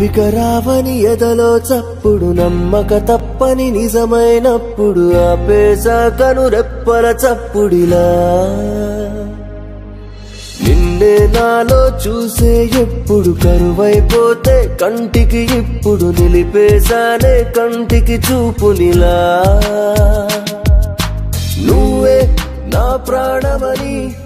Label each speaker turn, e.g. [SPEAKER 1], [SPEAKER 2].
[SPEAKER 1] నువ్విక రావని ఎదలో చప్పుడు నమ్మక తప్పని నిజమైనప్పుడు ఆపేశాకను రెప్పల చప్పుడిలా నిన్నే నాలో చూసే ఎప్పుడు కరువైపోతే కంటికి ఇప్పుడు నిలిపేశానే కంటికి చూపునిలా నువ్వే నా ప్రాణమని